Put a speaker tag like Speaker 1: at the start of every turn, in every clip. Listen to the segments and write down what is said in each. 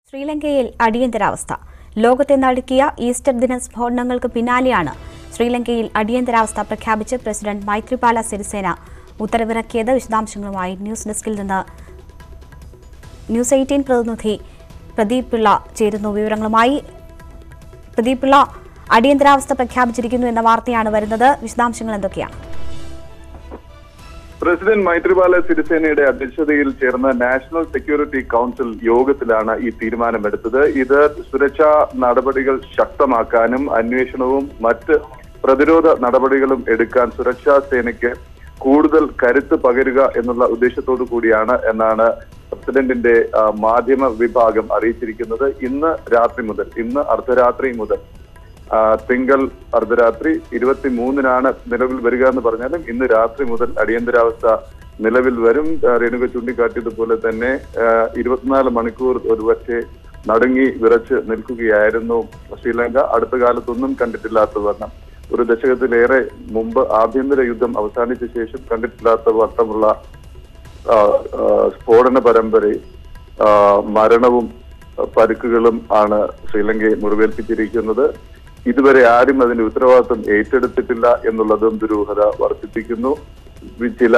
Speaker 1: ശ്രീലങ്കയിൽ അടിയന്തരാവസ്ഥ. ലോകത്തെ നടുക്കിയ ഈസ്റ്റർ ദിന സ്ഫോടനങ്ങൾക്ക് പിന്നാലെയാണ് ശ്രീലങ്കയിൽ അടിയന്തരാവസ്ഥ പ്രഖ്യാപിച്ച് പ്രസിഡന്റ് മൈത്രിപാല സിരിസേന ഉത്തരവിറക്കിയത്. വിശദാംശങ്ങളുമായി ന്യൂസ് ഡെസ്കിൽ നിന്ന് ന്യൂസ് 18 പ്രതിനിധി പ്രദീപ് പിള്ള ചേരുന്നു. വിവരങ്ങളുമായി പ്രദീപ് പിള്ള, അടിയന്തരാവസ്ഥ പ്രഖ്യാപിച്ചിരിക്കുന്നു എന്ന വാർത്തയാണ് വരുന്നത്. വിശദാംശങ്ങൾ എന്തൊക്കെയാണ്?
Speaker 2: പ്രസിഡന്റ് മൈത്രിപാല സിരിസേനയുടെ അധ്യക്ഷതയിൽ ചേർന്ന നാഷണൽ സെക്യൂരിറ്റി കൗൺസിൽ യോഗത്തിലാണ് ഈ തീരുമാനമെടുത്തത്. ഇത് സുരക്ഷാ നടപടികൾ ശക്തമാക്കാനും അന്വേഷണവും മറ്റ് പ്രതിരോധ നടപടികളും എടുക്കാൻ സുരക്ഷാ സേനയ്ക്ക് കൂടുതൽ കരുത്ത് പകരുക എന്നുള്ള ഉദ്ദേശത്തോടു കൂടിയാണ് എന്നാണ് പ്രസിഡന്റിന്റെ മാധ്യമ വിഭാഗം അറിയിച്ചിരിക്കുന്നത്. ഇന്ന് അർദ്ധരാത്രി മുതൽ തിങ്കൾ അർദ്ധരാത്രി 23-നാണ് നിലവിൽ വരിക എന്ന് പറഞ്ഞാലും ഇന്ന് രാത്രി മുതൽ അടിയന്തരാവസ്ഥ നിലവിൽ വരും. രേണുക ചൂണ്ടിക്കാട്ടിയതുപോലെ തന്നെ 24 മണിക്കൂർ ഒരുപക്ഷെ നടുങ്ങി വിറച്ച് നിൽക്കുകയായിരുന്നു ശ്രീലങ്ക. അടുത്ത കാലത്തൊന്നും കണ്ടിട്ടില്ലാത്ത വണ്ണം, ഒരു ദശകത്തിലേറെ മുമ്പ് ആഭ്യന്തര യുദ്ധം അവസാനിച്ച ശേഷം കണ്ടിട്ടില്ലാത്ത വട്ടമുള്ള സ്ഫോടന പരമ്പരയും മരണവും പരുക്കുകളും ആണ് ശ്രീലങ്കയെ മുറിവേൽപ്പിച്ചിരിക്കുന്നത്. ഇതുവരെ ആരും അതിന്റെ ഉത്തരവാദിത്വം ഏറ്റെടുത്തിട്ടില്ല എന്നുള്ളതും ദുരൂഹത വർദ്ധിപ്പിക്കുന്നു. ചില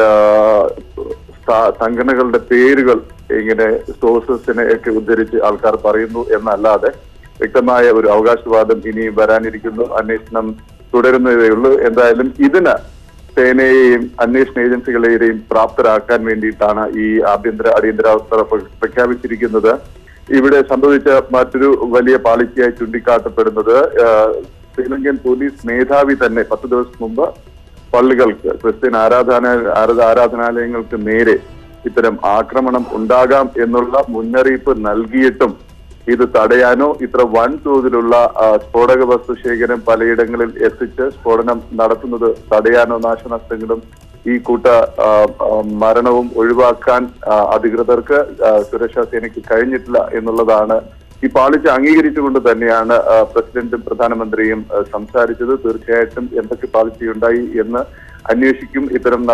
Speaker 2: സംഘടനകളുടെ പേരുകൾ ഇങ്ങനെ സോഴ്സസിനെ ഒക്കെ ഉദ്ധരിച്ച് ആൾക്കാർ പറയുന്നു എന്നല്ലാതെ വ്യക്തമായ ഒരു അവകാശവാദം ഇനിയും വരാനിരിക്കുന്നു. അന്വേഷണം തുടരുന്നതേയുള്ളൂ. എന്തായാലും ഇതിന് സേനയെയും അന്വേഷണ ഏജൻസികളെയും പ്രാപ്തരാക്കാൻ വേണ്ടിയിട്ടാണ് ഈ അടിയന്തരാവസ്ഥ പ്രഖ്യാപിച്ചിരിക്കുന്നത്. ഇവിടെ സംഭവിച്ച മറ്റൊരു വലിയ പാളിച്ചയായി ചൂണ്ടിക്കാട്ടപ്പെടുന്നത് ശ്രീലങ്കൻ പോലീസ് മേധാവി തന്നെ 10 ദിവസം മുമ്പ് പള്ളികൾക്ക്, ക്രിസ്ത്യൻ ആരാധനാലയങ്ങൾക്ക് നേരെ ഇത്തരം ആക്രമണം ഉണ്ടാകാം എന്നുള്ള മുന്നറിയിപ്പ് നൽകിയിട്ടും ഇത് തടയാനോ ഇത്ര വൻതോതിലുള്ള സ്ഫോടക വസ്തു ശേഖരം പലയിടങ്ങളിൽ എത്തിച്ച് സ്ഫോടനം നടത്തുന്നത് തടയാനോ നാശനഷ്ടങ്ങളും ഈ കൂട്ട മരണവും ഒഴിവാക്കാൻ അധികൃതർക്ക് സുരക്ഷാ സേനയ്ക്ക് കഴിഞ്ഞിട്ടില്ല എന്നുള്ളതാണ്. ഈ പാളിച്ച അംഗീകരിച്ചുകൊണ്ട് തന്നെയാണ് പ്രസിഡന്റും പ്രധാനമന്ത്രിയും സംസാരിച്ചത്. തീർച്ചയായിട്ടും എന്തൊക്കെ പാളിച്ചയുണ്ടായി എന്ന് അന്വേഷിക്കും. ഇത്തരം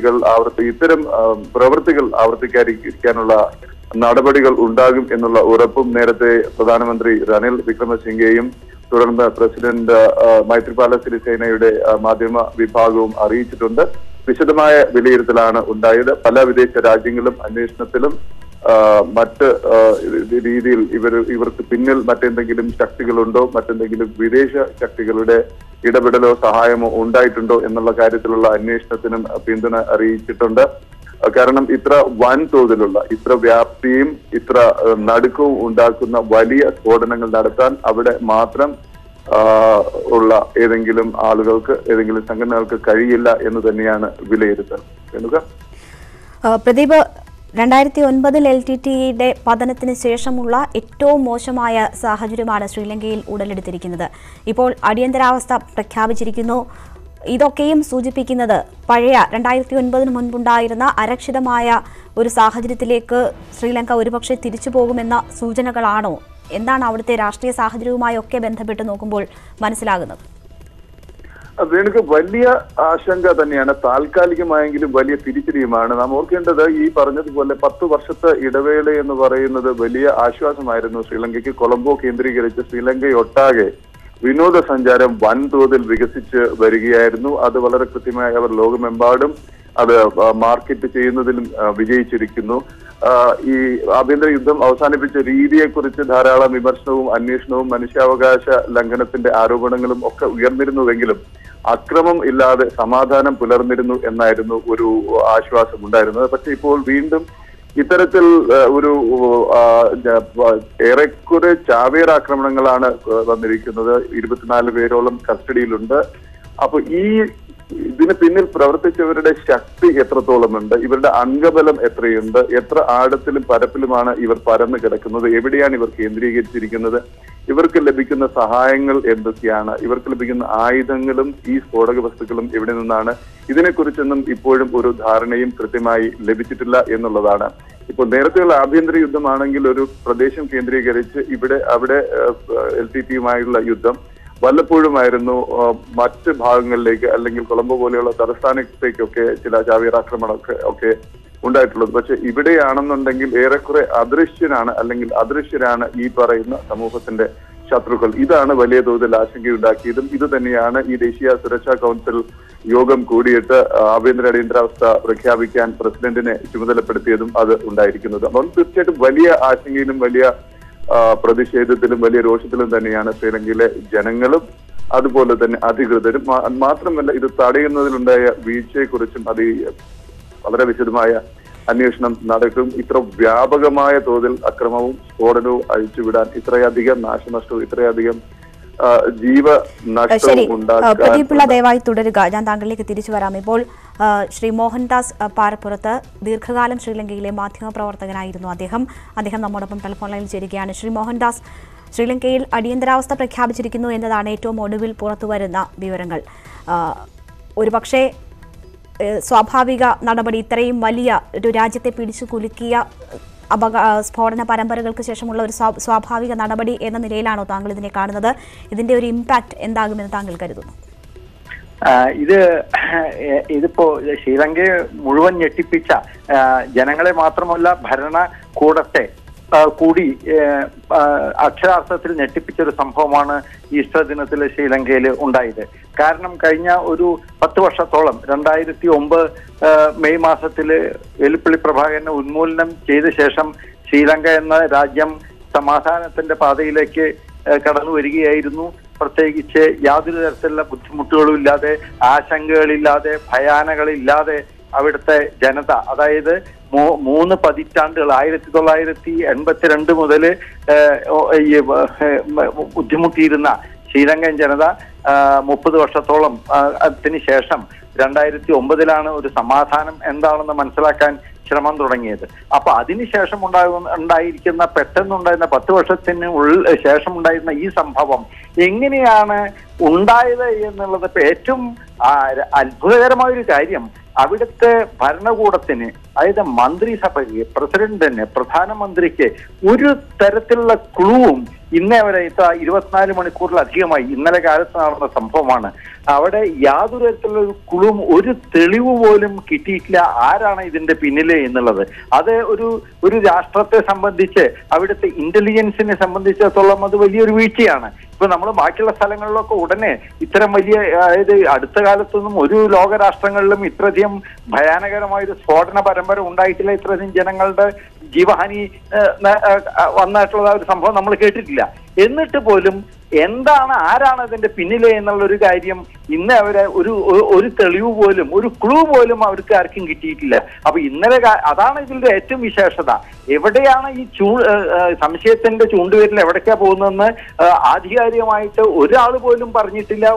Speaker 2: പ്രവൃത്തികൾ ആവർത്തിക്കാതിരിക്കാനുള്ള നടപടികൾ ഉണ്ടാകും എന്നുള്ള ഉറപ്പും നേരത്തെ പ്രധാനമന്ത്രി റനിൽ വിക്രമസിംഗെയും തുടർന്ന് പ്രസിഡന്റ് മൈത്രിപാല സിരിസേനയുടെ മാധ്യമ വിഭാഗവും അറിയിച്ചിട്ടുണ്ട്. വിശദമായ വിലയിരുത്തലാണ് ഉണ്ടായത്. പല വിദേശ രാജ്യങ്ങളും അന്വേഷണത്തിലും മറ്റ് രീതിയിൽ ഇവർക്ക് പിന്നിൽ മറ്റെന്തെങ്കിലും ശക്തികളുണ്ടോ, മറ്റെന്തെങ്കിലും വിദേശ ശക്തികളുടെ ഇടപെടലോ സഹായമോ ഉണ്ടായിട്ടുണ്ടോ എന്നുള്ള കാര്യത്തിലുള്ള അന്വേഷണത്തിനും പിന്തുണ അറിയിച്ചിട്ടുണ്ട്. കാരണം ഇത്ര വൻതോതിലുള്ള, ഇത്ര വ്യാപ്തിയും ഇത്ര നടുക്കവും ഉണ്ടാക്കുന്ന വലിയ സ്ഫോടനങ്ങൾ നടത്താൻ അവിടെ മാത്രം ഉള്ള ഏതെങ്കിലും ആളുകൾക്ക്, ഏതെങ്കിലും സംഘടനകൾക്ക് കഴിയില്ല എന്ന് തന്നെയാണ് വിലയിരുത്തൽ.
Speaker 1: പ്രദീപ്, 2009 LTTEയുടെ പതനത്തിന് ശേഷമുള്ള ഏറ്റവും മോശമായ സാഹചര്യമാണ് ശ്രീലങ്കയിൽ ഉടലെടുത്തിരിക്കുന്നത്. ഇപ്പോൾ അടിയന്തരാവസ്ഥ പ്രഖ്യാപിച്ചിരിക്കുന്നു. ഇതൊക്കെയും സൂചിപ്പിക്കുന്നത് പഴയ 2009 മുൻപുണ്ടായിരുന്ന അരക്ഷിതമായ ഒരു സാഹചര്യത്തിലേക്ക് ശ്രീലങ്ക ഒരുപക്ഷെ തിരിച്ചു പോകുമെന്ന സൂചനകളാണോ? എന്താണ് അവിടുത്തെ രാഷ്ട്രീയ സാഹചര്യവുമായി ഒക്കെ ബന്ധപ്പെട്ട് നോക്കുമ്പോൾ മനസ്സിലാകുന്നത്?
Speaker 2: അതിനൊക്കെ വലിയ ആശങ്ക തന്നെയാണ്. താൽക്കാലികമായെങ്കിലും വലിയ തിരിച്ചടിയുമാണ്. നാം ഓർക്കേണ്ടത്, ഈ പറഞ്ഞതുപോലെ 10 വർഷത്തെ ഇടവേള എന്ന് പറയുന്നത് വലിയ ആശ്വാസമായിരുന്നു ശ്രീലങ്കയ്ക്ക്. കൊളംബോ കേന്ദ്രീകരിച്ച് ശ്രീലങ്കയൊട്ടാകെ വിനോദസഞ്ചാരം വൻതോതിൽ വികസിച്ച് വരികയായിരുന്നു. അത് വളരെ കൃത്യമായി അവർ ലോകമെമ്പാടും അത് മാർക്കറ്റ് ചെയ്യുന്നതിലും വിജയിച്ചിരിക്കുന്നു. ഈ ആഭ്യന്തര യുദ്ധം അവസാനിപ്പിച്ച രീതിയെക്കുറിച്ച് ധാരാളം വിമർശനവും അന്വേഷണവും മനുഷ്യാവകാശ ലംഘനത്തിന്റെ ആരോപണങ്ങളും ഒക്കെ ഉയർന്നിരുന്നുവെങ്കിലും അക്രമം ഇല്ലാതെ സമാധാനം പുലർന്നിരുന്നു എന്നായിരുന്നു ഒരു ആശ്വാസം ഉണ്ടായിരുന്നത്. പക്ഷെ ഇപ്പോൾ വീണ്ടും ഇത്തരത്തിൽ ഒരു ഏറെക്കുറെ ചാവേർ ആക്രമണങ്ങളാണ് വന്നിരിക്കുന്നത്. 24 പേരോളം കസ്റ്റഡിയിലുണ്ട്. അപ്പൊ ഇതിന് പിന്നിൽ പ്രവർത്തിച്ചവരുടെ ശക്തി എത്രത്തോളമുണ്ട്, ഇവരുടെ അംഗബലം എത്രയുണ്ട്, എത്ര ആഴത്തിലും പരപ്പിലുമാണ് ഇവർ പരന്നു കിടക്കുന്നത്, എവിടെയാണ് ഇവർ കേന്ദ്രീകരിച്ചിരിക്കുന്നത്, ഇവർക്ക് ലഭിക്കുന്ന സഹായങ്ങൾ എന്തൊക്കെയാണ്, ഇവർക്ക് ലഭിക്കുന്ന ആയുധങ്ങളും ഈ സ്ഫോടക വസ്തുക്കളും എവിടെ നിന്നാണ്, ഇതിനെക്കുറിച്ചൊന്നും ഇപ്പോഴും ഒരു ധാരണയും കൃത്യമായി ലഭിച്ചിട്ടില്ല എന്നുള്ളതാണ്. ഇപ്പോൾ നേരത്തെയുള്ള ആഭ്യന്തര യുദ്ധമാണെങ്കിൽ ഒരു പ്രദേശം കേന്ദ്രീകരിച്ച് അവിടെ LTTEയുമായുള്ള യുദ്ധം വല്ലപ്പോഴുമായിരുന്നു. മറ്റ് ഭാഗങ്ങളിലേക്ക് അല്ലെങ്കിൽ കൊളംബോ പോലെയുള്ള തലസ്ഥാനത്തേക്കൊക്കെ ചില ചാവേറാക്രമണമൊക്കെ ഉണ്ടായിട്ടുള്ളത്. പക്ഷെ ഇവിടെയാണെന്നുണ്ടെങ്കിൽ ഏറെക്കുറെ അദൃശ്യരാണ് ഈ പറയുന്ന സമൂഹത്തിന്റെ ശത്രുക്കൾ. ഇതാണ് വലിയ തോതിൽ ആശങ്കയുണ്ടാക്കിയതും. ഇത് തന്നെയാണ് ഈ ദേശീയ സുരക്ഷാ കൗൺസിൽ യോഗം കൂടിയിട്ട് ആഭ്യന്തര അടിയന്തരാവസ്ഥ പ്രഖ്യാപിക്കാൻ പ്രസിഡന്റിനെ ചുമതലപ്പെടുത്തിയതും അത് ഉണ്ടായിരിക്കുന്നത്. അപ്പോൾ തീർച്ചയായിട്ടും വലിയ ആശങ്കയിലും വലിയ പ്രതിഷേധത്തിലും വലിയ രോഷത്തിലും തന്നെയാണ് ശ്രീലങ്കയിലെ ജനങ്ങളും അതുപോലെ തന്നെ അധികൃതരും. മാത്രമല്ല ഇത് തടയുന്നതിലുണ്ടായ വീഴ്ചയെക്കുറിച്ചും അത് വളരെ വിശദമായ അന്വേഷണം നടക്കും. ഇത്ര വ്യാപകമായ തോതിൽ അക്രമവും സ്ഫോടനവും അഴിച്ചുവിടാൻ ഇത്രയധികം നാശനഷ്ടവും ഇത്രയധികം ജീവനഷ്ടവും ഉണ്ടാക്കാൻ.
Speaker 1: പ്രദീപിള്ള ദയവായി തുടരുക, ഞാൻ താങ്കളിലേക്ക് തിരിച്ചു വരാം. ഇപ്പോൾ ശ്രീ മോഹൻദാസ് പാറപ്പുറത്ത് ദീർഘകാലം ശ്രീലങ്കയിലെ മാധ്യമപ്രവർത്തകനായിരുന്നു അദ്ദേഹം നമ്മോടൊപ്പം ടെലിഫോൺ ലൈനിൽ ചേരുകയാണ്. ശ്രീ മോഹൻദാസ്, ശ്രീലങ്കയിൽ അടിയന്തരാവസ്ഥ പ്രഖ്യാപിച്ചിരിക്കുന്നു എന്നതാണ് ഏറ്റവും ഒടുവിൽ പുറത്തുവരുന്ന വിവരങ്ങൾ. ഒരുപക്ഷെ സ്വാഭാവിക നടപടി, ഇത്രയും വലിയ ഒരു രാജ്യത്തെ പിടിച്ചു കുലുക്കിയ സ്ഫോടന പരമ്പരകൾക്ക് ശേഷമുള്ള ഒരു സ്വാഭാവിക നടപടി എന്ന നിലയിലാണോ താങ്കൾ ഇതിനെ കാണുന്നത്? ഇതിന്റെ ഒരു ഇമ്പാക്ട് എന്താകുമെന്ന് താങ്കൾ കരുതുന്നു?
Speaker 3: ഇതിപ്പോ ശ്രീലങ്കയെ മുഴുവൻ ഞെട്ടിപ്പിച്ച, ജനങ്ങളെ മാത്രമല്ല ഭരണകൂടത്തെ കൂടി അക്ഷരാർത്ഥത്തിൽ ഞെട്ടിപ്പിച്ചൊരു സംഭവമാണ് ഈസ്റ്റർ ദിനത്തിൽ ശ്രീലങ്കയിൽ ഉണ്ടായത്. കാരണം കഴിഞ്ഞ ഒരു 10 വർഷത്തോളം 2009 മെയ് മാസത്തില് വെലുപ്പള്ളി പ്രഭാകരനെ ഉന്മൂലനം ചെയ്ത ശേഷം ശ്രീലങ്ക എന്ന രാജ്യം സമാധാനത്തിന്റെ പാതയിലേക്ക് കടന്നു വരികയായിരുന്നു. പ്രത്യേകിച്ച് യാതൊരു തരത്തിലുള്ള ബുദ്ധിമുട്ടുകളും ഇല്ലാതെ, ആശങ്കകളില്ലാതെ, ഭയാനകളില്ലാതെ അവിടുത്തെ ജനത, അതായത് 3 പതിറ്റാണ്ടുകൾ 1982 മുതൽ ബുദ്ധിമുട്ടിയിരുന്ന ശ്രീലങ്കൻ ജനത 30 വർഷത്തോളം അതിന് ശേഷം 2009 ഒരു സമാധാനം എന്താണെന്ന് മനസ്സിലാക്കാൻ ശ്രമം തുടങ്ങിയത്. അപ്പൊ അതിനുശേഷം ഉണ്ടായിരിക്കുന്ന പെട്ടെന്നുണ്ടായിരുന്ന 10 വർഷത്തിന് ശേഷം ഉണ്ടായിരുന്ന ഈ സംഭവം എങ്ങനെയാണ് ഉണ്ടായത് എന്നുള്ളത് ഏറ്റവും അത്ഭുതകരമായൊരു കാര്യം. അവിടുത്തെ ഭരണകൂടത്തിന്, അതായത് മന്ത്രിസഭയ്ക്ക്, പ്രസിഡന്റിന്, പ്രധാനമന്ത്രിക്ക് ഒരു തരത്തിലുള്ള ക്ലൂവും ഇന്നേ വരെ 24 മണിക്കൂറിലധികമായി ഇന്നലെ കാലത്ത് നടന്ന സംഭവമാണ്. അവിടെ യാതൊരു തരത്തിലുള്ള ഒരു ക്ലൂവും, ഒരു തെളിവ് പോലും കിട്ടിയിട്ടില്ല ആരാണ് ഇതിന്റെ പിന്നില് എന്നുള്ളത്. അത് ഒരു രാഷ്ട്രത്തെ സംബന്ധിച്ച്, അവിടുത്തെ ഇന്റലിജൻസിനെ സംബന്ധിച്ചിടത്തോളം അത് വലിയൊരു വീഴ്ചയാണ്. ഇപ്പൊ നമ്മൾ ബാക്കിയുള്ള സ്ഥലങ്ങളിലൊക്കെ ഉടനെ ഇത്തരം വലിയ, അതായത് അടുത്ത കാലത്തൊന്നും ഒരു ലോകരാഷ്ട്രങ്ങളിലും ഇത്രയധികം ഭയാനകരമായൊരു സ്ഫോടന പരമ്പര ഉണ്ടായിട്ടില്ല, ഇത്രയധികം ജനങ്ങളുടെ ജീവഹാനി വന്നിട്ടുള്ള ഒരു സംഭവം നമ്മൾ കേട്ടിട്ടില്ല. എന്നിട്ട് പോലും ആരാണ് അതിന്റെ പിന്നിലെ എന്നുള്ളൊരു കാര്യം ഇന്ന് അവരെ ഒരു തെളിവ് പോലും, ഒരു ക്ലൂ പോലും അവർക്ക് ആർക്കും കിട്ടിയിട്ടില്ല. അപ്പൊ ഇന്നലെ അതാണ് ഇതിന്റെ ഏറ്റവും വിശേഷത. എവിടെയാണ് ഈ സംശയത്തിന്റെ ചൂണ്ടുവിരൽ എവിടേക്കാ പോകുന്നതെന്ന് ആധികാരികമായിട്ട് ഒരാൾ പോലും പറഞ്ഞിട്ടില്ല.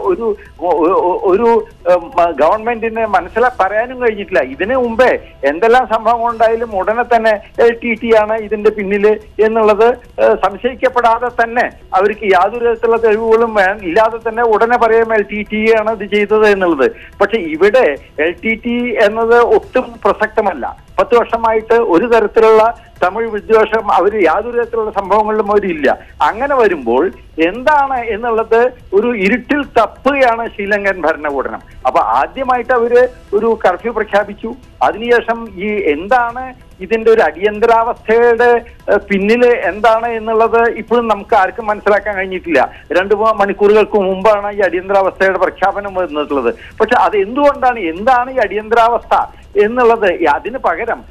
Speaker 3: ഒരു ഗവൺമെന്റിന് പറയാനും കഴിഞ്ഞിട്ടില്ല. ഇതിനു മുമ്പേ എന്തെല്ലാം സംഭവങ്ങൾ ഉണ്ടായാലും ഉടനെ തന്നെ LTT ആണ് ഇതിന്റെ പിന്നില് എന്നുള്ളത് സംശയിക്കപ്പെടാതെ തന്നെ, അവർക്ക് യാതൊരു തരത്തിലുള്ള തെളിവുകളും ഇല്ലാതെ തന്നെ ഉടനെ പറയാം LTT ആണ് ഇത് ചെയ്തത് എന്നുള്ളത്. പക്ഷെ ഇവിടെ LTT എന്നത് ഒട്ടും പ്രസക്തമല്ല. 10 വർഷമായിട്ട് ഒരു തരത്തിലുള്ള തമിഴ് വിദ്വേഷം യാതൊരു തരത്തിലുള്ള സംഭവങ്ങളിലും അവരില്ല. അങ്ങനെ വരുമ്പോൾ എന്താണ് എന്നുള്ളത് ഒരു ഇരുട്ടിൽ തപ്പുകയാണ് ശ്രീലങ്കൻ ഭരണകൂടം. അപ്പൊ ആദ്യമായിട്ട് ഒരു കർഫ്യൂ പ്രഖ്യാപിച്ചു. അതിനുശേഷം എന്താണ് ഇതിന്റെ ഒരു അടിയന്തരാവസ്ഥയുടെ പിന്നില് എന്താണ് എന്നുള്ളത് ഇപ്പോഴും നമുക്ക് ആർക്കും മനസ്സിലാക്കാൻ കഴിഞ്ഞിട്ടില്ല. 2 മണിക്കൂറുകൾക്ക് മുമ്പാണ് ഈ അടിയന്തരാവസ്ഥയുടെ പ്രഖ്യാപനം വന്നിട്ടുള്ളത്. പക്ഷെ അത് എന്താണ് ഈ അടിയന്തരാവസ്ഥ എന്നുള്ളത്, അതിന് പകരം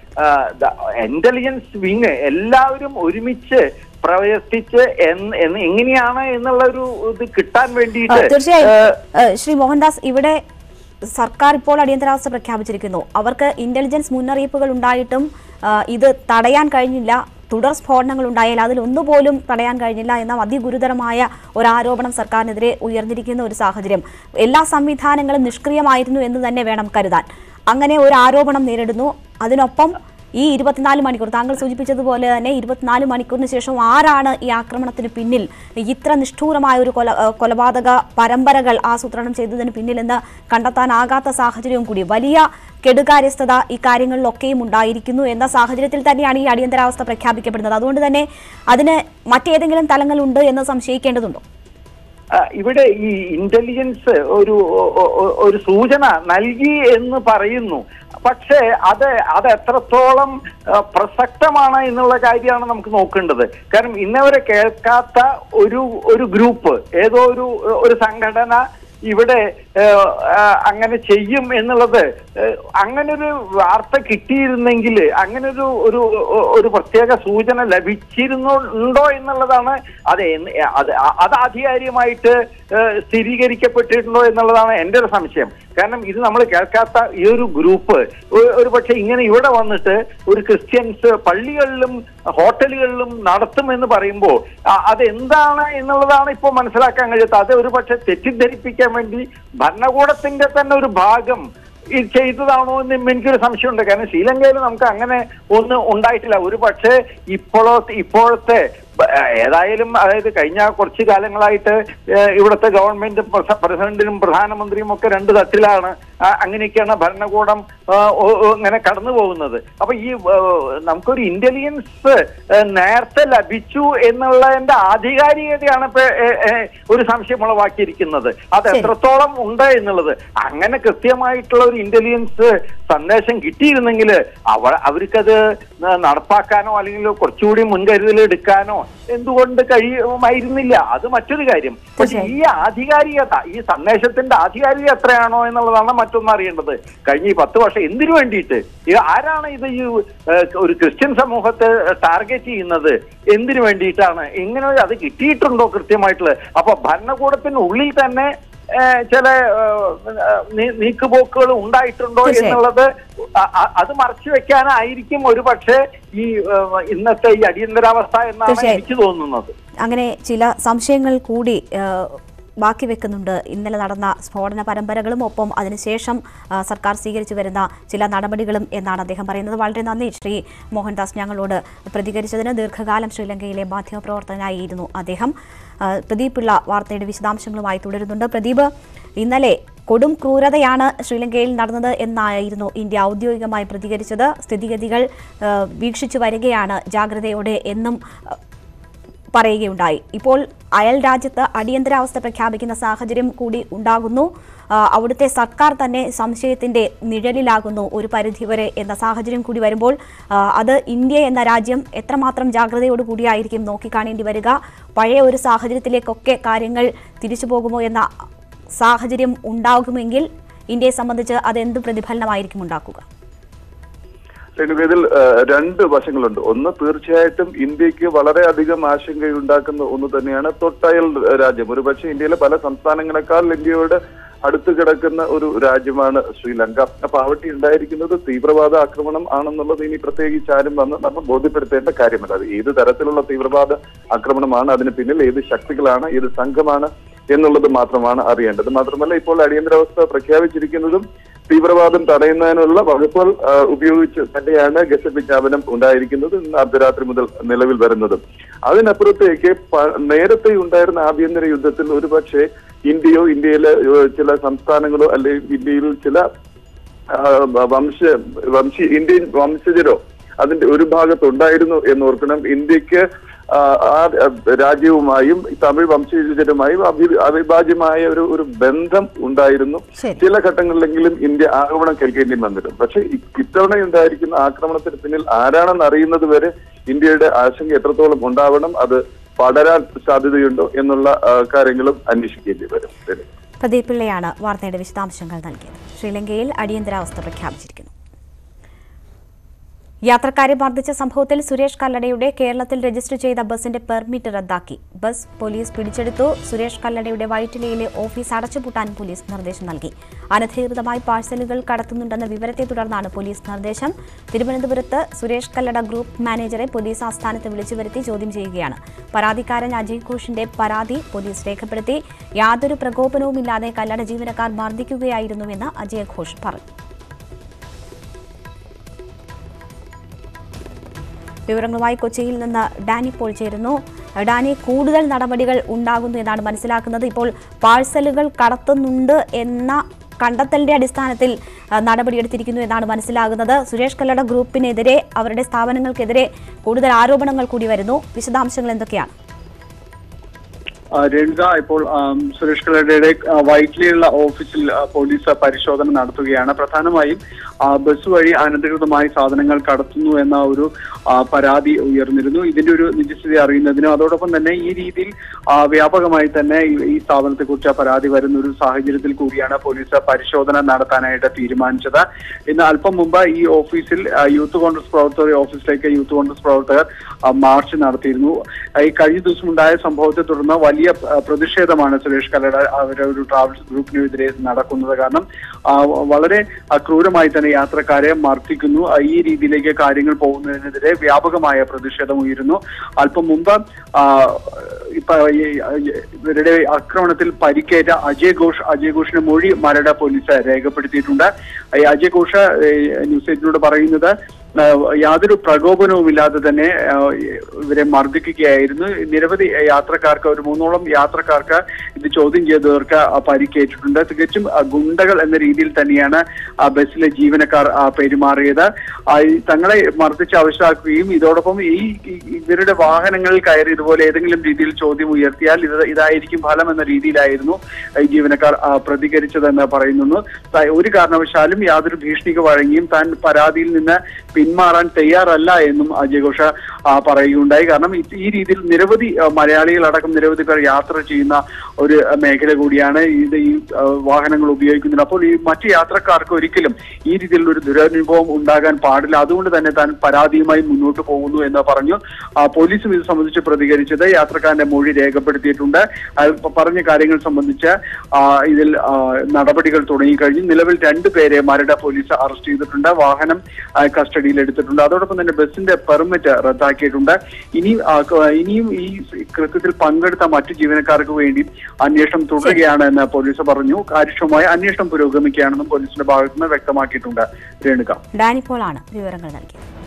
Speaker 3: ഇന്റലിജൻസ് വിങ് എല്ലാവരും ഒരുമിച്ച് പ്രവർത്തിച്ച് എങ്ങനെയാണ് എന്നുള്ള ഒരു ഇത് കിട്ടാൻ വേണ്ടിയിട്ട്.
Speaker 1: തീർച്ചയായും ശ്രീ മോഹൻദാസ്, ഇവിടെ സർക്കാർ ഇപ്പോൾ അടിയന്തരാവസ്ഥ പ്രഖ്യാപിച്ചിരിക്കുന്നു. അവർക്ക് ഇന്റലിജൻസ് മുന്നറിയിപ്പുകൾ ഉണ്ടായിട്ടും ഇത് തടയാൻ കഴിഞ്ഞില്ല. തുടർ സ്ഫോടനങ്ങൾ ഉണ്ടായാൽ അതിലൊന്നുപോലും തടയാൻ കഴിഞ്ഞില്ല എന്ന അതിഗുരുതരമായ ഒരു ആരോപണം സർക്കാരിനെതിരെ ഉയർന്നിരിക്കുന്ന ഒരു സാഹചര്യം. എല്ലാ സംവിധാനങ്ങളും നിഷ്ക്രിയമായിരുന്നു എന്ന് തന്നെ വേണം കരുതാൻ. അങ്ങനെ ഒരു ആരോപണം നേരിടുന്നു. അതിനൊപ്പം ഈ 24 മണിക്കൂർ, താങ്കൾ സൂചിപ്പിച്ചതുപോലെ തന്നെ 24 മണിക്കൂറിന് ശേഷം ആരാണ് ഈ ആക്രമണത്തിന് പിന്നിൽ, ഇത്ര നിഷ്ഠൂരമായ ഒരു കൊലപാതക പരമ്പരകൾ ആസൂത്രണം ചെയ്തതിന് പിന്നിലെന്ന് കണ്ടെത്താനാകാത്ത സാഹചര്യവും കൂടി, വലിയ കെടുകാര്യസ്ഥത ഈ കാര്യങ്ങളിലൊക്കെയും ഉണ്ടായിരിക്കുന്നു എന്ന സാഹചര്യത്തിൽ തന്നെയാണ് ഈ അടിയന്തരാവസ്ഥ പ്രഖ്യാപിക്കപ്പെടുന്നത്. അതുകൊണ്ട് തന്നെ അതിന് മറ്റേതെങ്കിലും തലങ്ങളുണ്ട് എന്ന് സംശയിക്കേണ്ടതുണ്ടോ?
Speaker 3: ഇവിടെ ഈ ഇന്റലിജൻസ് ഒരു സൂചന നൽകി എന്ന് പറയുന്നു. പക്ഷേ അത് എത്രത്തോളം പ്രസക്തമാണ് എന്നുള്ള കാര്യമാണ് നമുക്ക് നോക്കേണ്ടത്. കാരണം ഇന്നവരെ കേൾക്കാത്ത ഒരു ഗ്രൂപ്പ്, ഏതോ ഒരു സംഘടന ഇവിടെ അങ്ങനെ ചെയ്യും എന്നുള്ളത്, അങ്ങനൊരു വാർത്ത കിട്ടിയിരുന്നെങ്കിൽ, അങ്ങനൊരു ഒരു പ്രത്യേക സൂചന ലഭിച്ചിരുന്നുണ്ടോ എന്നുള്ളതാണ്. അത് ആധികാരികമായിട്ട് സ്ഥിരീകരിക്കപ്പെട്ടിട്ടുണ്ടോ എന്നുള്ളതാണ് എൻ്റെ ഒരു സംശയം. കാരണം ഇത് നമ്മൾ കേൾക്കാത്ത ഈ ഒരു ഗ്രൂപ്പ് ഒരു പക്ഷെ ഇങ്ങനെ ഇവിടെ വന്നിട്ട് ഒരു ക്രിസ്ത്യൻസ് പള്ളികളിലും ഹോട്ടലുകളിലും നടത്തുമെന്ന് പറയുമ്പോൾ അതെന്താണ് എന്നുള്ളതാണ് ഇപ്പോൾ മനസ്സിലാക്കാൻ കഴിയാത്ത. അത് ഒരു പക്ഷെ തെറ്റിദ്ധരിപ്പിക്കാൻ വേണ്ടി ഭരണകൂടത്തിന്റെ തന്നെ ഒരു ഭാഗം ചെയ്തതാണോ എന്ന് എനിക്കൊരു സംശയമുണ്ട്. കാരണം ശ്രീലങ്കയിൽ നമുക്ക് അങ്ങനെ ഒന്നും ഉണ്ടായിട്ടില്ല. ഒരു പക്ഷേ ഇപ്പോഴത്തെ ഏതായാലും, അതായത് കഴിഞ്ഞ കുറച്ചു കാലങ്ങളായിട്ട് ഇവിടുത്തെ ഗവൺമെന്റ് പ്രസിഡന്റിനും പ്രധാനമന്ത്രിയും ഒക്കെ രണ്ട് തട്ടിലാണ്. അങ്ങനെയൊക്കെയാണ് ഭരണകൂടം ഇങ്ങനെ കടന്നു പോകുന്നത്. അപ്പൊ ഈ നമുക്കൊരു ഇന്റലിജൻസ് നേരത്തെ ലഭിച്ചു എന്നുള്ളതിന്റെ ആധികാരികതയാണ് ഇപ്പൊ ഒരു സംശയം ഉളവാക്കിയിരിക്കുന്നത്. അത് എത്രത്തോളം ഉണ്ട് എന്നുള്ളത്. അങ്ങനെ കൃത്യമായിട്ടുള്ള ഒരു ഇന്റലിജൻസ് സന്ദേശം കിട്ടിയിരുന്നെങ്കിൽ അവർക്കത് നടപ്പാക്കാനോ അല്ലെങ്കിൽ കുറച്ചുകൂടി മുൻകരുതൽ എടുക്കാനോ എന്തുകൊണ്ട് കഴിയുമായിരുന്നില്ല? അത് മറ്റൊരു കാര്യം. പക്ഷെ ഈ ആധികാരികത, ഈ സന്ദേശത്തിന്റെ ആധികാരികത എത്രയാണോ എന്നുള്ളതാണ് മറ്റൊന്നും അറിയേണ്ടത്. കഴിഞ്ഞ ഈ 10 വർഷം എന്തിനു വേണ്ടിയിട്ട്, ആരാണ് ഇത് ഈ ഒരു ക്രിസ്ത്യൻ സമൂഹത്തെ ടാർഗറ്റ് ചെയ്യുന്നത്? എന്തിനു വേണ്ടിയിട്ടാണ്? ഇങ്ങനെ അത് കിട്ടിയിട്ടുണ്ടോ കൃത്യമായിട്ടുള്ള? അപ്പൊ ഭരണകൂടത്തിനുള്ളിൽ തന്നെ ചില നീക്കുപോക്കുകൾ ഉണ്ടായിട്ടുണ്ടോ എന്നുള്ളത് അത് മറച്ചു വെക്കാനായിരിക്കും ഒരു പക്ഷേ ഈ ഇന്നത്തെ ഈ അടിയന്തരാവസ്ഥ എന്നാണ് എനിക്ക് തോന്നുന്നത്.
Speaker 1: അങ്ങനെ ചില സംശയങ്ങൾ കൂടി ബാക്കി വെക്കുന്നുണ്ട്. ഇന്നലെ നടന്ന സ്ഫോടന പരമ്പരകളും ഒപ്പം അതിനുശേഷം സർക്കാർ സ്വീകരിച്ചു വരുന്ന ചില നടപടികളും എന്നാണ് അദ്ദേഹം പറയുന്നത്. വളരെ നന്ദി ശ്രീ മോഹൻദാസ് ഞങ്ങളോട് പ്രതികരിച്ചതിന്. ദീർഘകാലം ശ്രീലങ്കയിലെ മാധ്യമപ്രവർത്തകനായിരുന്നു അദ്ദേഹം. പ്രദീപ് പിള്ള വാർത്തയുടെ വിശദാംശങ്ങളുമായി തുടരുന്നുണ്ട്. പ്രദീപ്, ഇന്നലെ കൊടും ക്രൂരതയാണ് ശ്രീലങ്കയിൽ നടന്നത് എന്നായിരുന്നു ഇന്ത്യ ഔദ്യോഗികമായി പ്രതികരിച്ചത്. സ്ഥിതിഗതികൾ വീക്ഷിച്ചു വരികയാണ് ജാഗ്രതയോടെ എന്നും പറയുകയുണ്ടായി. ഇപ്പോൾ അയൽ രാജ്യത്ത് അടിയന്തരാവസ്ഥ പ്രഖ്യാപിക്കുന്ന സാഹചര്യം കൂടി ഉണ്ടാകുന്നു. അവിടുത്തെ സർക്കാർ തന്നെ സംശയത്തിന്റെ നിഴലിലാകുന്നു ഒരു പരിധിവരെ എന്ന സാഹചര്യം കൂടി വരുമ്പോൾ അത് ഇന്ത്യ എന്ന രാജ്യം എത്രമാത്രം ജാഗ്രതയോടുകൂടിയായിരിക്കും നോക്കിക്കാണേണ്ടി വരിക? പഴയ ഒരു സാഹചര്യത്തിലേക്കൊക്കെ കാര്യങ്ങൾ തിരിച്ചു പോകുമോ എന്ന സാഹചര്യം ഉണ്ടാകുമെങ്കിൽ ഇന്ത്യയെ സംബന്ധിച്ച് അതെന്ത് പ്രതിഫലനമായിരിക്കും ഉണ്ടാക്കുക?
Speaker 2: ഇതിൽ രണ്ട് വശങ്ങളുണ്ട്. ഒന്ന്, തീർച്ചയായിട്ടും ഇന്ത്യക്ക് വളരെയധികം ആശങ്കയുണ്ടാക്കുന്ന ഒന്ന് തന്നെയാണ് തൊട്ടയൽ രാജ്യം. ഒരുപക്ഷെ ഇന്ത്യയിലെ പല സംസ്ഥാനങ്ങളെക്കാൾ ഇന്ത്യയോട് അടുത്ത് കിടക്കുന്ന ഒരു രാജ്യമാണ് ശ്രീലങ്ക. അപ്പൊ അവിടെ ഉണ്ടായിരിക്കുന്നത് തീവ്രവാദ ആക്രമണം ആണെന്നുള്ളത് ഇനി പ്രത്യേകിച്ച് ആരും വന്ന് നമ്മൾ ബോധ്യപ്പെടുത്തേണ്ട കാര്യമല്ല. അത് ഏത് തരത്തിലുള്ള തീവ്രവാദ ആക്രമണമാണ്, അതിന് പിന്നിൽ ഏത് ശക്തികളാണ്, ഏത് സംഘമാണ് എന്നുള്ളത് മാത്രമാണ് അറിയേണ്ടത്. മാത്രമല്ല, ഇപ്പോൾ അടിയന്തരാവസ്ഥ പ്രഖ്യാപിച്ചിരിക്കുന്നതും തീവ്രവാദം തടയുന്നതിനുള്ള വകുപ്പുകൾ ഉപയോഗിച്ച് തന്നെയാണ് ഗസറ്റ് വിജ്ഞാപനം ഉണ്ടായിരിക്കുന്നത്. ഇന്ന് അർദ്ധരാത്രി മുതൽ നിലവിൽ വരുന്നതും. അതിനപ്പുറത്തേക്ക് നേരത്തെ ഉണ്ടായിരുന്ന ആഭ്യന്തര യുദ്ധത്തിൽ ഒരുപക്ഷെ ഇന്ത്യയിലെ ചില സംസ്ഥാനങ്ങളോ അല്ലെങ്കിൽ ഇന്ത്യയിൽ ചില ഇന്ത്യൻ വംശജരോ അതിന്റെ ഒരു ഭാഗത്തുണ്ടായിരുന്നു എന്നോർക്കണം. ഇന്ത്യക്ക് ആ രാജ്യവുമായും തമിഴ് വംശജരുമായും അവിഭാജ്യമായ ഒരു ബന്ധം ഉണ്ടായിരുന്നു. ചില ഘട്ടങ്ങളിലെങ്കിലും ഇന്ത്യ ആക്രമണം കേൾക്കേണ്ടി വന്നിരുന്നു. പക്ഷെ ഇത്തവണ ഉണ്ടായിരിക്കുന്ന ആക്രമണത്തിന് പിന്നിൽ ആരാണെന്ന് അറിയുന്നത് വരെ ഇന്ത്യയുടെ ആശങ്ക എത്രത്തോളം ഉണ്ടാവണം, അത് പടരാൻ സാധ്യതയുണ്ടോ എന്നുള്ള കാര്യങ്ങളും അന്വേഷിക്കേണ്ടി വരും.
Speaker 1: പ്രദീപ് പിള്ളയാണ് വാർത്തയുടെ വിശദാംശങ്ങൾ നൽകിയത്. ശ്രീലങ്കയിൽ അടിയന്തരാവസ്ഥ പ്രഖ്യാപിച്ചിരിക്കുന്നു. യാത്രക്കാരെ മർദ്ദിച്ച സംഭവത്തിൽ സുരേഷ് കല്ലടയുടെ കേരളത്തിൽ രജിസ്റ്റർ ചെയ്ത ബസിന്റെ പെർമിറ്റ് റദ്ദാക്കി. ബസ് പോലീസ് പിടിച്ചെടുത്തു. സുരേഷ് കല്ലടയുടെ വൈറ്റിലയിലെ ഓഫീസ് അടച്ചുപൂട്ടാൻ പോലീസ് നിർദ്ദേശം നൽകി. അനധികൃതമായി പാഴ്സലുകൾ കടത്തുന്നുണ്ടെന്ന വിവരത്തെ തുടർന്നാണ് പോലീസ് നിർദ്ദേശം. തിരുവനന്തപുരത്ത് സുരേഷ് കല്ലട ഗ്രൂപ്പ് മാനേജറെ പോലീസ് ആസ്ഥാനത്ത് വിളിച്ചുവരുത്തി ചോദ്യം ചെയ്യുകയാണ്. പരാതിക്കാരൻ അജയ് ഘോഷിന്റെ പരാതി പോലീസ് രേഖപ്പെടുത്തി. യാതൊരു പ്രകോപനവുമില്ലാതെ കല്ലട ജീവനക്കാർ മർദ്ദിക്കുകയായിരുന്നുവെന്ന് അജയ് ഘോഷ് പറഞ്ഞു. വിവരങ്ങളുമായി കൊച്ചിയിൽ നിന്ന് ഡാനി പോൾ ചേരുന്നു. ഡാനി, കൂടുതൽ നടപടികൾ ഉണ്ടാകുന്നു എന്നാണ് മനസ്സിലാക്കുന്നത്. ഇപ്പോൾ പാഴ്സലുകൾ കടത്തുന്നുണ്ട് എന്ന കണ്ടെത്തലിന്റെ അടിസ്ഥാനത്തിൽ നടപടിയെടുത്തിരിക്കുന്നു എന്നാണ് മനസ്സിലാകുന്നത്. സുരേഷ് കല്ലട ഗ്രൂപ്പിനെതിരെ, അവരുടെ സ്ഥാപനങ്ങൾക്കെതിരെ കൂടുതൽ ആരോപണങ്ങൾ കൂടി വരുന്നു. വിശദാംശങ്ങൾ എന്തൊക്കെയാണ്?
Speaker 4: രേണുക, ഇപ്പോൾ സുരേഷ് കല്ലടയുടെ വൈറ്റിലയുള്ള ഓഫീസിൽ പോലീസ് പരിശോധന നടത്തുകയാണ്. പ്രധാനമായും ബസ് വഴി അനധികൃതമായി സാധനങ്ങൾ കടത്തുന്നു എന്ന ഒരു പരാതി ഉയർന്നിരുന്നു. ഇതിന്റെ ഒരു നിജസ്ഥിതി അറിയുന്നതിനും അതോടൊപ്പം തന്നെ ഈ രീതിയിൽ വ്യാപകമായി തന്നെ ഈ സ്ഥാപനത്തെക്കുറിച്ച് പരാതി വരുന്ന ഒരു സാഹചര്യത്തിൽ കൂടിയാണ് പോലീസ് പരിശോധന നടത്താനായിട്ട് തീരുമാനിച്ചത്. ഇന്ന് അല്പം മുമ്പ് ഈ ഓഫീസിൽ യൂത്ത് കോൺഗ്രസ് പ്രവർത്തകർ ഓഫീസിലേക്ക് യൂത്ത് കോൺഗ്രസ് പ്രവർത്തകർ മാർച്ച് നടത്തിയിരുന്നു. ഈ കഴിഞ്ഞ ദിവസം ഉണ്ടായ സംഭവത്തെ തുടർന്ന് വലിയ പ്രതിഷേധമാണ് സുരേഷ് കല്ലട അവരുടെ ഒരു ട്രാവൽസ് ഗ്രൂപ്പിനെതിരെ നടക്കുന്നത്. കാരണം വളരെ ക്രൂരമായി തന്നെ യാത്രക്കാരെ മർദ്ദിക്കുന്നു. ഈ രീതിയിലേക്ക് കാര്യങ്ങൾ പോകുന്നതിനെതിരെ വ്യാപകമായ പ്രതിഷേധം ഉയരുന്നു. അല്പം മുമ്പ് ഇവരുടെ ആക്രമണത്തിൽ പരിക്കേറ്റ അജയ് ഘോഷിന്റെ മൊഴി മരട് പോലീസ് രേഖപ്പെടുത്തിയിട്ടുണ്ട്. അജയ് ഘോഷ് ന്യൂസ് 8 പറയുന്നത് യാതൊരു പ്രകോപനവുമില്ലാതെ തന്നെ ഇവരെ മർദ്ദിക്കുകയായിരുന്നു. നിരവധി യാത്രക്കാർക്ക്, ഒരു 3ഓളം യാത്രക്കാർക്ക് ഇത് ചോദ്യം ചെയ്തവർക്ക് പരിക്കേറ്റിട്ടുണ്ട്. തികച്ചും ഗുണ്ടകൾ എന്ന രീതിയിൽ തന്നെയാണ് ബസ്സിലെ ജീവനക്കാർ പെരുമാറിയത്. തങ്ങളെ മർദ്ദിച്ച് അവശരാക്കുകയും ഇതോടൊപ്പം ഇവരുടെ വാഹനങ്ങളിൽ കയറി ഇതുപോലെ ഏതെങ്കിലും രീതിയിൽ ചോദ്യം ഉയർത്തിയാൽ ഇതായിരിക്കും ഫലം എന്ന രീതിയിലായിരുന്നു ഈ ജീവനക്കാർ പ്രതികരിച്ചതെന്ന് പറയുന്നു. ഒരു കാരണവശാലും യാതൊരു ഭീഷണിക്ക് വഴങ്ങിയും താൻ പരാതിയിൽ നിന്ന് പിന്മാറാൻ തയ്യാറല്ല എന്നും അജയ് ഘോഷ പറയുകയുണ്ടായി. കാരണം ഈ രീതിയിൽ നിരവധി മലയാളികളടക്കം നിരവധി പേർ യാത്ര ചെയ്യുന്ന ഒരു മേഖല കൂടിയാണ് ഇത്. ഈ വാഹനങ്ങൾ ഉപയോഗിക്കുന്നുണ്ട്. അപ്പോൾ ഈ മറ്റു യാത്രക്കാർക്ക് ഒരിക്കലും ഈ രീതിയിലുള്ള ഒരു ദുരനുഭവം ഉണ്ടാകാൻ പാടില്ല. അതുകൊണ്ട് തന്നെ താൻ പരാതിയുമായി മുന്നോട്ട് പോകുന്നു എന്ന് പറഞ്ഞു. പോലീസും ഇത് സംബന്ധിച്ച് പ്രതികരിച്ചത് യാത്രക്കാരന്റെ മൊഴി രേഖപ്പെടുത്തിയിട്ടുണ്ട്. പറഞ്ഞ കാര്യങ്ങൾ സംബന്ധിച്ച് ഇതിൽ നടപടികൾ തുടങ്ങിക്കഴിഞ്ഞു. നിലവിൽ 2 പേരെ മരട് പോലീസ് അറസ്റ്റ് ചെയ്തിട്ടുണ്ട്. വാഹനം കസ്റ്റഡിയിൽ എടുത്തിട്ടുണ്ട്. അതോടൊപ്പം തന്നെ ബസിന്റെ പെർമിറ്റ് റദ്ദാക്കിയിട്ടുണ്ട്. ഇനിയും ഈ കൃത്യത്തിൽ പങ്കെടുത്ത മറ്റു ജീവനക്കാർക്ക് വേണ്ടി അന്വേഷണം തുടരുകയാണ് എന്ന് പോലീസ് പറഞ്ഞു. കാര്യക്ഷമമായ അന്വേഷണം പുരോഗമിക്കുകയാണെന്നും പോലീസിന്റെ ഭാഗത്തുനിന്ന് വ്യക്തമാക്കിയിട്ടുണ്ട്. രേണുക,
Speaker 1: ഡാനിപ്പോളാണ് വിവരങ്ങൾ നൽകിയത്.